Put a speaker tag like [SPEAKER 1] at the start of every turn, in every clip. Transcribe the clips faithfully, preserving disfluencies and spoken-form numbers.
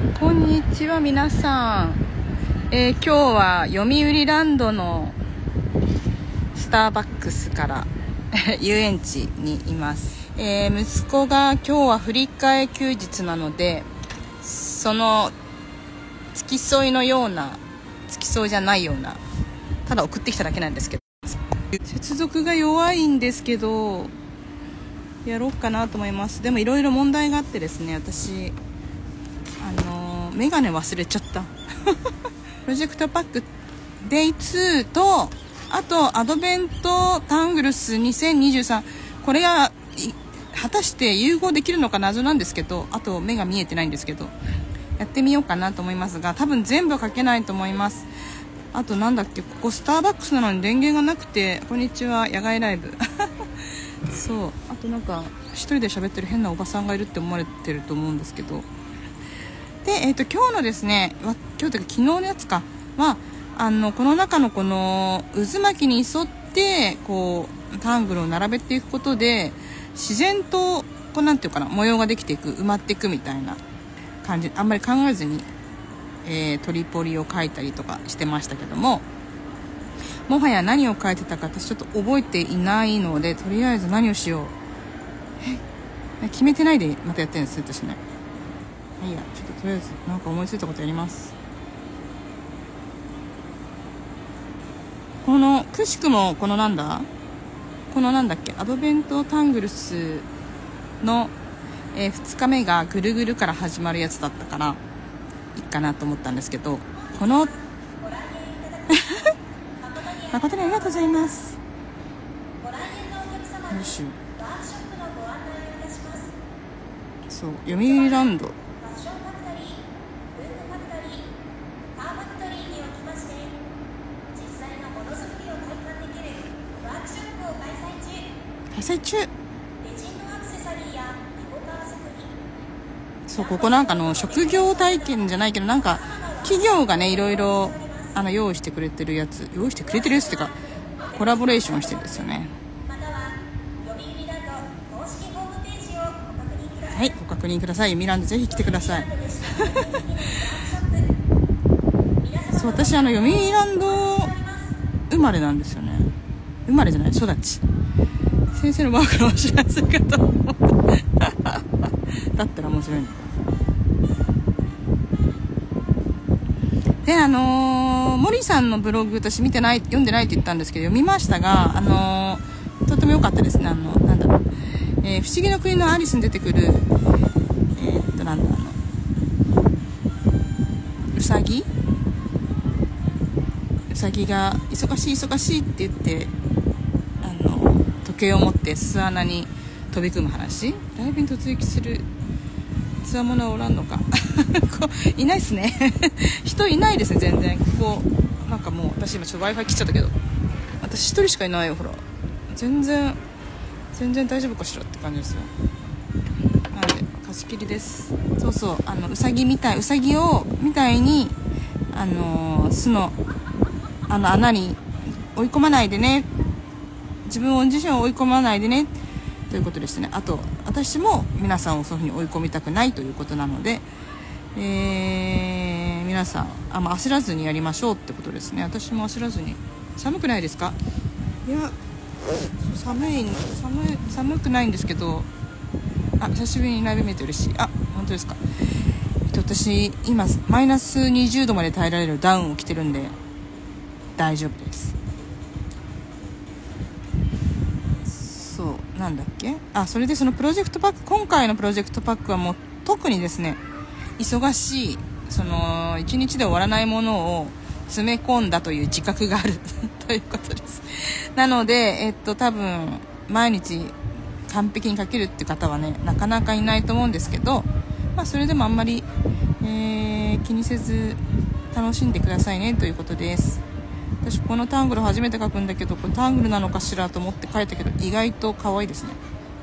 [SPEAKER 1] こんにちは皆さん、えー、今日は読売ランドのスターバックスから遊園地にいます、えー、息子が今日は振り替え休日なので、その付き添いのような付き添いじゃないような、ただ送ってきただけなんですけど、接続が弱いんですけどやろうかなと思います。でもいろいろ問題があってですね、私あのーメガネ忘れちゃったプロジェクトパックデイツーと、あとアドベントタングルスにせんにじゅうさん、これが果たして融合できるのか謎なんですけど、あと目が見えてないんですけど、やってみようかなと思いますが、多分全部は書けないと思います。あとなんだっけ、ここスターバックスなのに電源がなくて、こんにちは、野外ライブそう、あとなんか一人で喋ってる変なおばさんがいるって思われてると思うんですけど、で、えー、と今日のですね、今日というか昨日のやつかは、あのこの中のこの渦巻きに沿ってこうタングルを並べていくことで、自然とこうなんていうかな、模様ができていく、埋まっていくみたいな感じ、あんまり考えずに、えー、トリポリを描いたりとかしてましたけども、もはや何を描いてたか私ちょっと覚えていないので、とりあえず何をしよう、え決めてないでまたやってるんです私ね。いいや、ちょっととりあえずなんか思いついたことやります。このくしくもこのなんだこのなんだっけアドベントタングルスの、えー、ふつかめがぐるぐるから始まるやつだったからいいかなと思ったんですけど、この誠にありがとうございます。よいしょ、そう、読売ランド開催中。そう、ここなんかの職業体験じゃないけど、なんか企業がねいろいろあの用意してくれてるやつ用意してくれてるやつっていうかコラボレーションしてるんですよね。はい、ご確認ください。読売ランドぜひ来てくださいそう、私あの読売ランド生まれなんですよね。生まれじゃない、育ち。先生のワークのお知らせかと思っただったら面白いので、あのー、森さんのブログ私見てない、読んでないって言ったんですけど読みましたが、あのー、とても良かったですね。あのなんだろう、えー、不思議の国のアリスに出てくるえー、っとなんだあのうさぎうさぎが忙しい忙しいって言ってあの時計を持って巣穴に飛び込む話、ライブに突撃するつわものはおらんのかこいないっすね人いないですね全然。ここなんかもう私今ちょっと Wi-Fi 切っちゃったけど、私一人しかいないよ。ほら全然全然大丈夫かしらって感じですよ。なので貸し切りです。そうそう、あのうさぎみたいうさぎをみたいにあの巣のあの穴に追い込まないでね、自分自身を追い込まないでねということですね。あと私も皆さんをそういうふうに追い込みたくないということなので、えー、皆さんあ、まあ、焦らずにやりましょうってことですね。私も焦らずに。寒くないですか？いや寒い寒い寒くないんですけど、あ、久しぶりにライブ見て嬉しい。あ、本当ですか。えっと、私今マイナスにじゅうどまで耐えられるダウンを着てるんで大丈夫です。そうなんだっけ、あ、それでそのプロジェクトパック、今回のプロジェクトパックはもう特にですね忙しい、そのいちにちで終わらないものを詰め込んだという自覚があるということです。なのでえっと多分毎日完璧に書けるって方はねなかなかいないと思うんですけど、まあ、それでもあんまり、えー、気にせず楽しんでくださいねということです。私このタングル初めて書くんだけど、これタングルなのかしらと思って書いたけど意外と可愛いですね。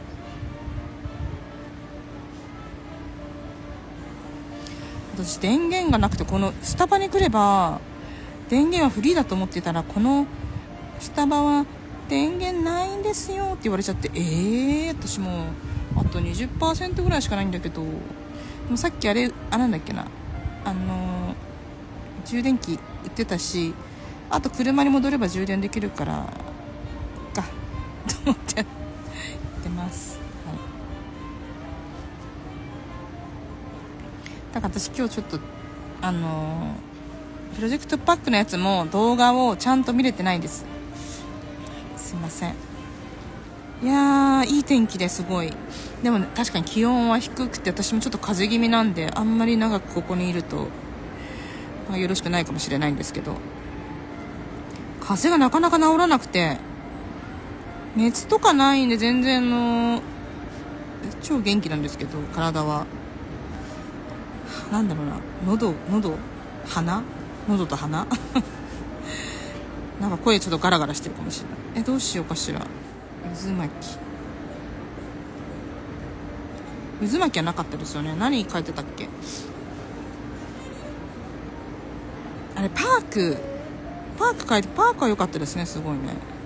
[SPEAKER 1] 私電源がなくて、このスタバに来れば電源はフリーだと思ってたら、このスタバは電源ないんですよって言われちゃって、えー、私もあと にじゅっパーセント ぐらいしかないんだけど、でもさっきあれあなんだっけな、 あの充電器売ってたし、あと車に戻れば充電できるからかと思ってやってます、はい、だから私今日ちょっとあのプロジェクトパックのやつも動画をちゃんと見れてないんです。すいません。いやーいい天気ですごい。でも、ね、確かに気温は低くて、私もちょっと風邪気味なんであんまり長くここにいると、まあ、よろしくないかもしれないんですけど、風邪がなかなか治らなくて、熱とかないんで全然の超元気なんですけど、体はなんだろうな、喉喉鼻喉と鼻なんか声ちょっとガラガラしてるかもしれない。えどうしようかしら。渦巻き渦巻きはなかったですよね。何書いてたっけ。あれパークパーク書いて、パークは良かったですね。すごいね。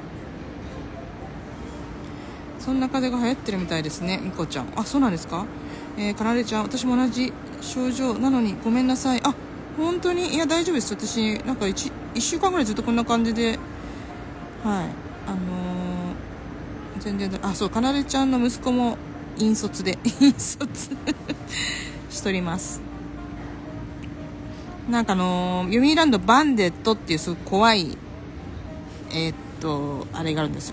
[SPEAKER 1] そんな風が流行ってるみたいですね。みこちゃん。あ、そうなんですか。えー、かなでちゃん、私も同じ症状なのにごめんなさい。あ、本当に。いや大丈夫です。私なんか 1, 1週間ぐらいずっとこんな感じで、はい、あのー、全然。あ、そう、かなでちゃんの息子も引率で引率しとります。なんかあのー、ユミランドバンデットっていうすごい怖いえー、っとあれがあるんですよ。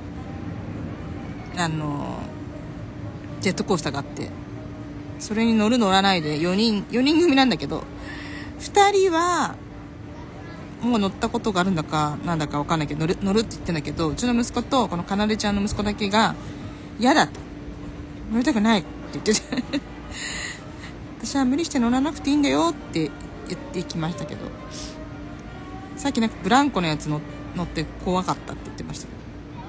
[SPEAKER 1] あのー、ジェットコースターがあって、それに乗る乗らないでよにんよにん組なんだけど、ふたりはもう乗ったことがあるんだかなんだか分かんないけど、乗る乗るって言ってんだけど、うちの息子とこのかなでちゃんの息子だけが嫌だと、乗りたくないって言ってて私は無理して乗らなくていいんだよって言ってきましたけど、さっきなんかブランコのやつ乗って怖かったって言ってましたけ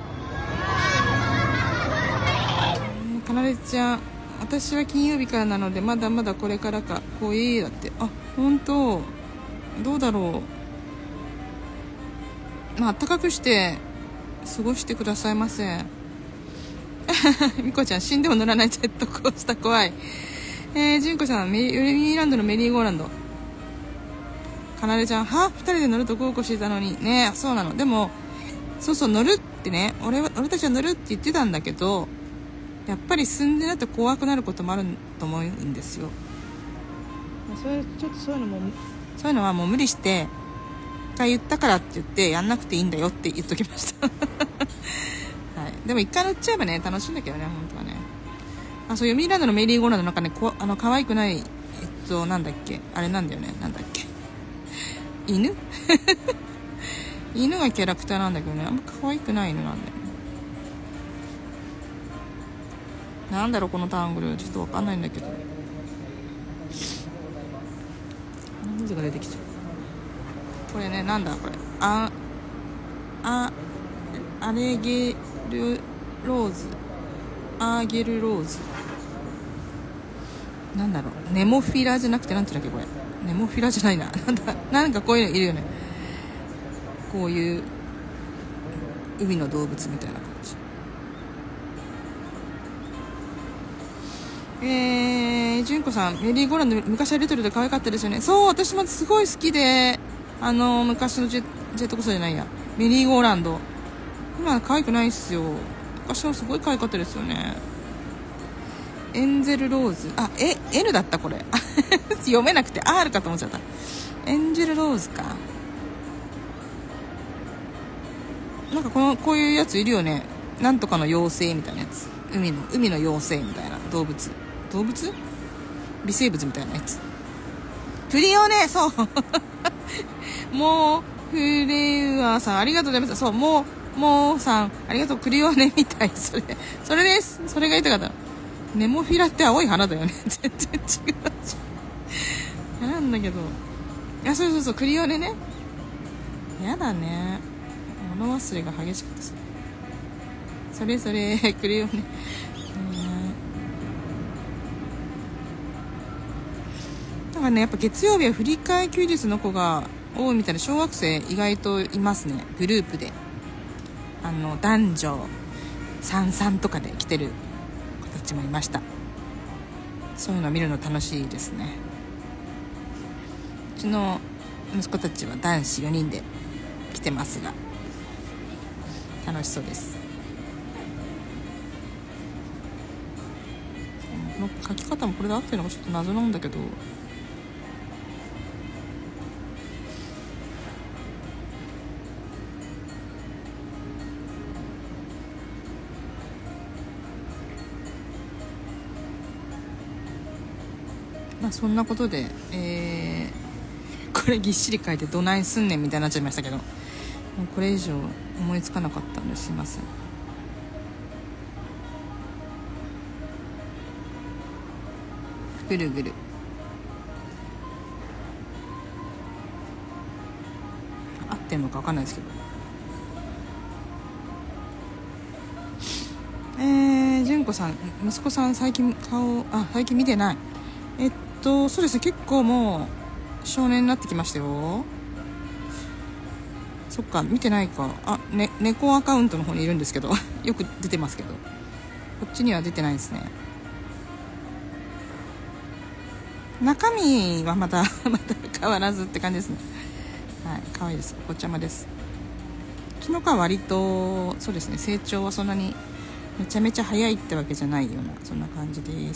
[SPEAKER 1] ど、かなでちゃん、私は金曜日からなのでまだまだこれからか、こういいだって。あ、本当どうだろう。まあ暖かくして過ごしてくださいませみこちゃん、死んでも乗らないジェットコースター怖い。えー、じゅんこさん、メリーランドのメリーゴーランド。かなでちゃん、はふたりで乗ると豪語してたのにね。そうなの。でもそうそう、乗るってね、俺は俺たちは乗るって言ってたんだけど、やっぱり住んでなって怖くなることもあると思うんですよ。そういうちょっとそういうのもそういうのはもう無理して一回言ったからって言ってやんなくていいんだよって言っときましたはい、でも一回乗っちゃえばね楽しいんだけどね、本当はね。あ、そう、ユミランドのメリーゴーランドなんかね、こあの可愛くない、えっとなんだっけ、あれなんだよね、なんだっけ、犬犬がキャラクターなんだけどね、あんま可愛くない犬なんだよね。なんだろうこのターングル、ちょっとわかんないんだけど、文字が出てきちゃう。これね、なんだこれ、ああアレゲルローズ、アーゲルローズ、なんだろう、ネモフィラじゃなくてなんて言うんだっけこれ、ネモフィラじゃないな、なんだ、なんかこういうのいるよね、こういう海の動物みたいな感じ。えー、純子さん、メリーゴーランド昔はレトロで可愛かったですよね。そう、私もすごい好きで、あの昔のジェジェットコースターじゃないや、メリーゴーランド、今は可愛くないっすよ。昔はすごい可愛かったですよね。エンゼルローズ、あ、え L だったこれ読めなくて R かと思っちゃった。エンジェルローズか。なんかこのこういうやついるよね、なんとかの妖精みたいなやつ、海の海の妖精みたいな動物、動物微生物みたいなやつ。クリオネ、そうもうフレウアーさんありがとうございます。そう、もうもうさんありがとう。クリオネみたい、それそれです。それが言いたかった。ネモフィラって青い花だよね全然違うなんだけど、あ、そうそうそう、クリオネね。やだね、物忘れが激しかったです。それそれクリオネ、だからね、やっぱ月曜日は振り替え休日の子が多いみたいな。小学生意外といますね、グループで。あの男女さんさんとかで来てる子たちもいました。そういうのを見るの楽しいですね。 ちの息子たちは男子よにんで来てますが楽しそうです。この書き方もこれで合ってるのがちょっと謎なんだけど、まあそんなことで、えー、これぎっしり書いてどないすんねんみたいになっちゃいましたけど、もうこれ以上思いつかなかったんですいません。ぐるぐる合ってんのか分かんないですけど、えー、純子さん、息子さん最近顔、あ、最近見てない。えっとそうですね、結構もう少年になってきましたよ。そっか、見てないか。あ、ね、猫アカウントの方にいるんですけどよく出てますけど、こっちには出てないですね。中身はまたまた変わらずって感じですね。はい、可愛いです。お子ちゃまです。うちの子は割とそうですね、成長はそんなにめちゃめちゃ早いってわけじゃないような、そんな感じです。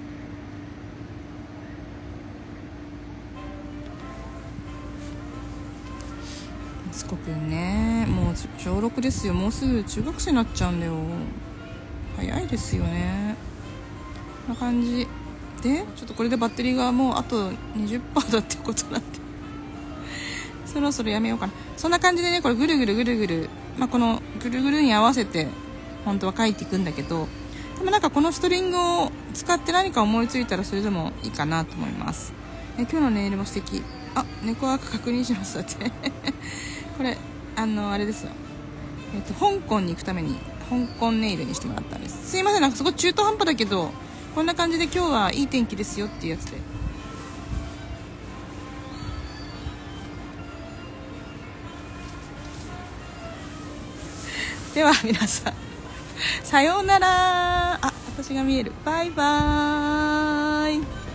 [SPEAKER 1] 息子くんね、もう小ろくですよ。もうすぐ中学生になっちゃうんだよ。早いですよね。こんな感じで、ちょっとこれでバッテリーがもうあと にじゅっパーセント だってことなんでそろそろやめようかな。そんな感じでね、これぐるぐるぐるぐる、まあ、このぐるぐるに合わせて本当は書いていくんだけど、でもなんかこのストリングを使って何か思いついたらそれでもいいかなと思います。え今日のネイルも素敵。あ、猫アカ確認しましたってこれあのあれですよ、えっと香港に行くために香港ネイルにしてもらったんです。すいません、なんかすごい中途半端だけどこんな感じで今日はいい天気ですよっていうやつで、では皆さんさようなら。あ、私が見える。バイバーイ。